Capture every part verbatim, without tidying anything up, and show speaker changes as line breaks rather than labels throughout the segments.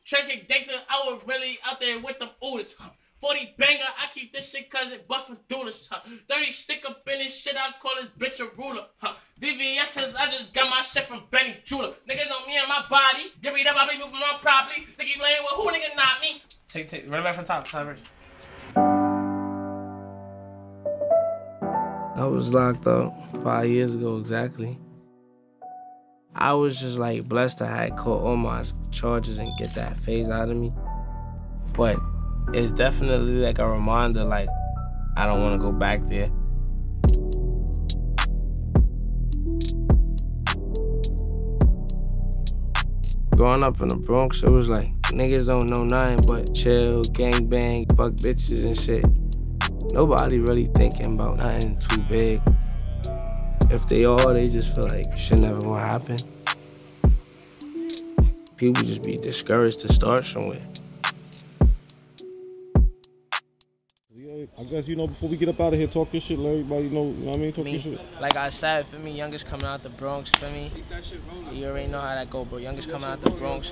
Trash get gangster, I was really out there with them oodles. forty banger, I keep this shit cause it bust with doodles. Huh. thirty stick up in this shit, I call this bitch a ruler. Huh. V V S's, I just got my shit from Benny Jeweler. Niggas know me and my body. Give me that, I be moving on properly. They keep playing with who nigga not me. Take, take, run it back from top, top version.
I was locked up five years ago exactly. I was just like blessed I had caught all my charges and get that phase out of me. But it's definitely like a reminder, like, I don't want to go back there. Growing up in the Bronx, it was like, niggas don't know nothing but chill, gangbang, fuck bitches and shit. Nobody really thinking about nothing too big. If they are, they just feel like shit never gonna happen. People just be discouraged to start somewhere.
I guess, you know, before we get up out of here, talk your shit, let everybody know, you know what I mean? Talk
me,
your shit.
Like I said, for me, youngest coming out the Bronx, for me. You already know how that go, bro. Youngest coming out the Bronx.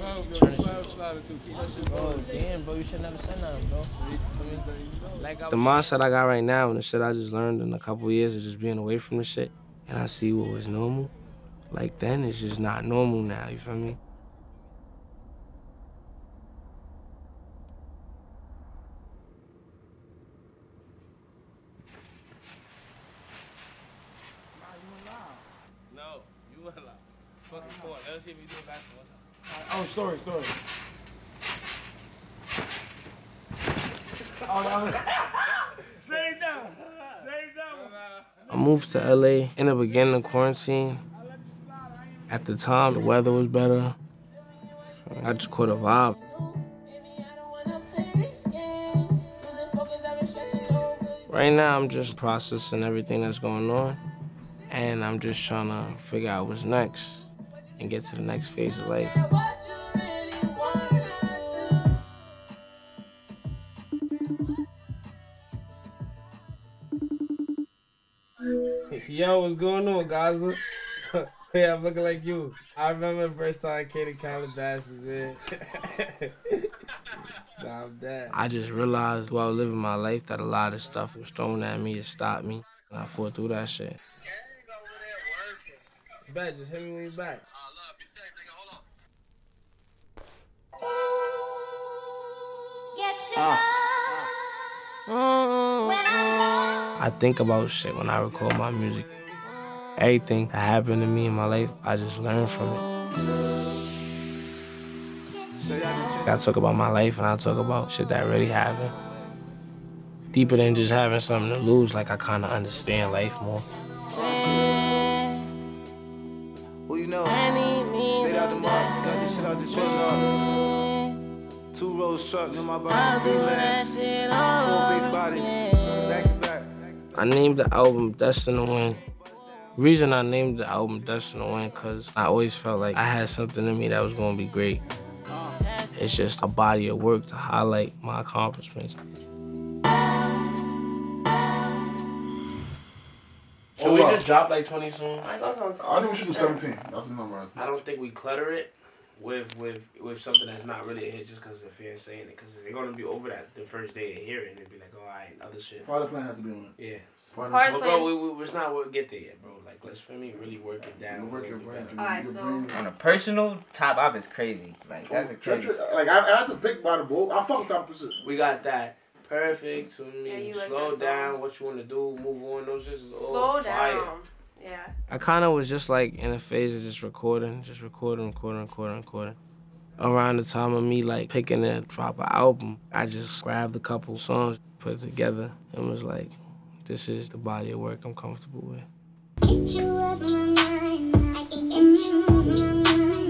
Bro, damn, bro, you should never say nothing, bro. Like the mindset I got right now and the shit I just learned in a couple years of just being away from the shit, and I see what was normal, like then it's just not normal now, you feel me?
No, you were alive. Fucking court. Let's see if we do it basketball.
Oh, story, story. Oh, no. Save down. Save down.
I moved to L A in the beginning of quarantine. At the time, the weather was better. I just caught a vibe. Right now, I'm just processing everything that's going on. And I'm just trying to figure out what's next and get to the next phase of life. Yo, what's going on, Gaza? Yeah, I'm looking like you. I remember the first time I came to Calabasas, man. Nah, I'm dead. I just realized while living my life that a lot of stuff was thrown at me to stop me. And I fought through that shit. Bet, just hit me when you're back. Uh. I think about shit when I record my music. Everything that happened to me in my life, I just learned from it. I talk about my life and I talk about shit that really happened. Deeper than just having something to lose, like I kind of understand life more.
Well, you know, stayed out the market, got this shit out the church. Two rows truck in my body, three legs, four big bodies, back to back.
I named the album Destined to Win. The reason I named the album Destined to Win, because I always felt like I had something in me that was going to be great. It's just a body of work to highlight my accomplishments. Should we just drop like twenty songs?
I think we should do seventeen. That's the number.
I don't think we clutter it with with with something that's not really a hit just because the fans saying it. Because they're going to be over that the first day they hear it and they'll be like, oh, all right, other shit.
Part of the plan has to be on it.
Yeah.
Part
Part
of
but bro, we, we, it's not we'll get there yet, bro. Like, let's for me really work it down.
Work your brain.
Alright, so
on a personal, Top Op is crazy. Like that's a crazy.
Like I, I have to pick by the book. I fuck with Top Pursuit.
We got that. Perfect to me.
Yeah, you like
slow
that
down.
song.
What you want to do? Move on. Those just is
slow
all fire.
down. Yeah.
I kind of was just like in a phase of just recording, just recording, recording, recording, recording. Around the time of me like picking to drop an album, I just grabbed a couple songs, put it together, and was like, this is the body of work I'm comfortable with. Get you up my mind, I can get you up my mind.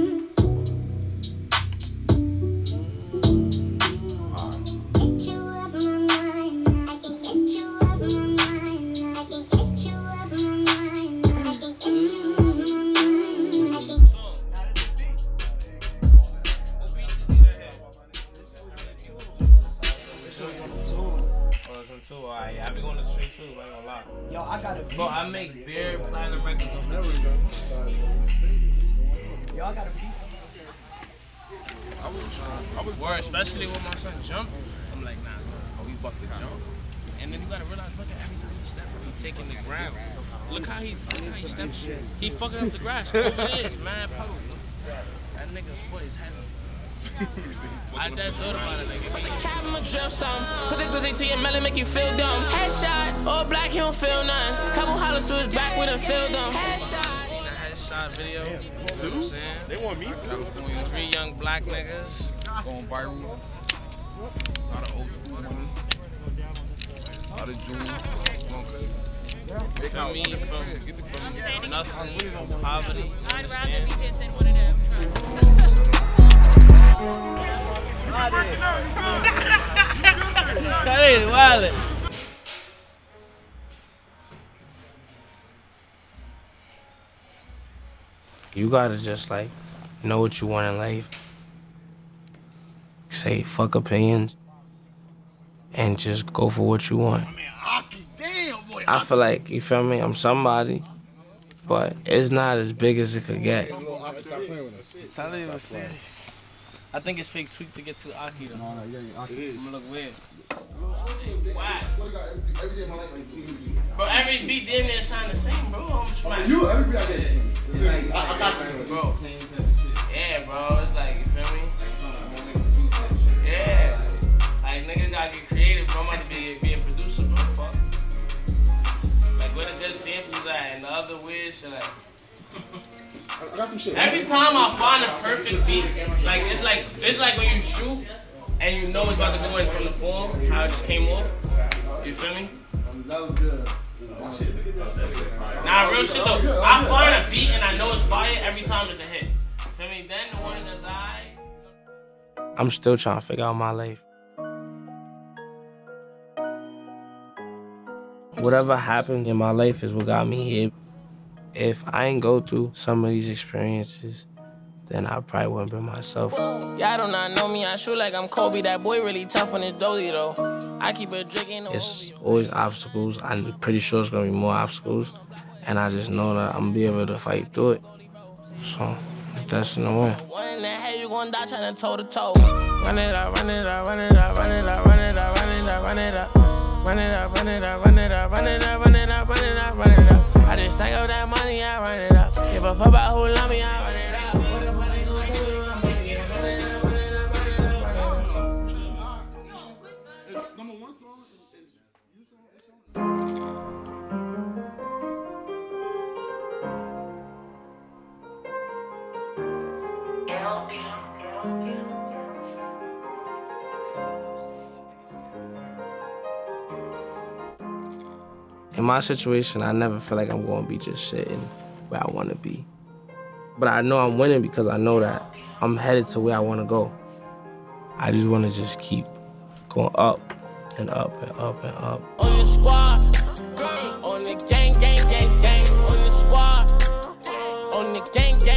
Yo, I got a beat.
Bro, I make beer platinum records on the
Yo, I got a beat.
I was, I was.
Or especially when my son jump, I'm like, nah.
Oh, he busted jump.
And then you gotta realize, look at every time he step, he taking the ground. Look how he, look how he steps. He fucking up the grass. Over there is mad puddles. That nigga's foot is heavy. I done thought about it, nigga.
Put the cap in my drill some. Put the glizzy to your melon, make you feel dumb. Headshot, all black, he don't feel none. Couple hollers to his back, we done feel dumb. Headshot.
Seen that headshot video? You know what I'm saying?
They want me.
Three young black niggas.
Going viral. A lot of old school money. A lot of jewels. Going crazy.
Feel me from, from nothing, from poverty.
I'd rather be hit than one of them.
You gotta just like know what you want in life. Say fuck opinions and just go for what you want. I feel like, you feel me, I'm somebody, but it's not as big as it could get. Tell you what's saying. I think it's fake tweak to get too Aki though. No, no, yeah, Aki. I'm gonna look weird.
Why? Bro, every beat damn near sound the same, bro. I'm smart.
You, every beat I get seen. Like, I, I got you,
bro. Yeah, bro. It's like, you feel me? Yeah. Like, nigga gotta get creative, bro. I'm about to be, be a producer, bro. Fuck. Like, where the good samples at and the other weird shit like.
I got some shit.
Every time I find a perfect beat, like it's like it's like when you shoot and you know it's about to go in from the form, how it just came off. You feel me?
That was good.
Nah, real shit though. I find a beat and I know it's fire every time it's a hit. You feel me? Then the one that's I.
I'm still trying to figure out my life. Whatever happened in my life is what got me here. If I ain't go through some of these experiences, then I probably wouldn't be myself.
Y'all do not know me, I shoot like I'm Kobe. That boy really tough on his dolly though. I keep a drink in the
It's always obstacles. I'm pretty sure it's gonna be more obstacles. And I just know that I'm gonna be able to fight through it. So, that's in the way.
One in the head, you gon' die trying to toe to toe. Run it up, run it up, run it up, run it up, run it up, run it up, run it up. Run it up, run it up, run it up, run it up, run it up, run it up, run it up. I just think of that money, I run it up. Give a fuck about who love me, I run it up. What the fuck they gon' do? I'm making it. Run it up, run it up, run it up, run it up.
Number one song is you
In my situation, I never feel like I'm going to be just sitting where I want to be. But I know I'm winning because I know that I'm headed to where I want to go. I just want to just keep going up and up and up and up.
On your squad, on the gang, gang, gang, gang, on your squad, on the gang, gang.